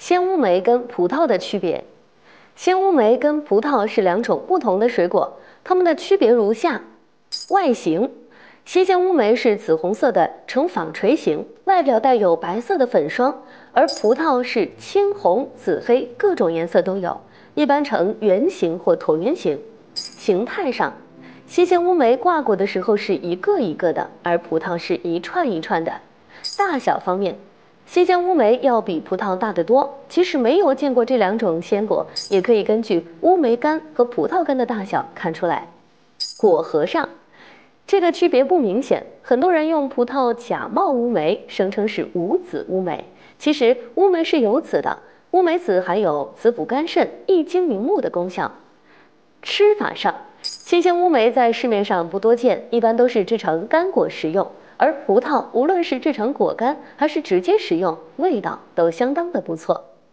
鲜乌梅跟葡萄的区别。鲜乌梅跟葡萄是两种不同的水果，它们的区别如下：外形，新鲜乌梅是紫红色的呈纺锤形，外表带有白色的粉霜，而葡萄是青红、紫黑，各种颜色都有，一般呈圆形或椭圆形。形态上，新鲜乌梅挂果的时候是一个一个的，而葡萄是一串一串的。大小方面，新鲜乌梅要比葡萄大得多，即使没有见过这两种鲜果，也可以根据乌梅干和葡萄干的大小看出来。果核上，这个区别不明显，很多人用葡萄假冒乌梅，声称是无籽乌梅。其实乌梅是有籽的，乌梅籽含有滋补肝肾、益精明目的功效。吃法上，新鲜乌梅在市面上不多见，一般都是制成干果食用，而葡萄无论是制成果干还是直接食用，味道都相当的不错。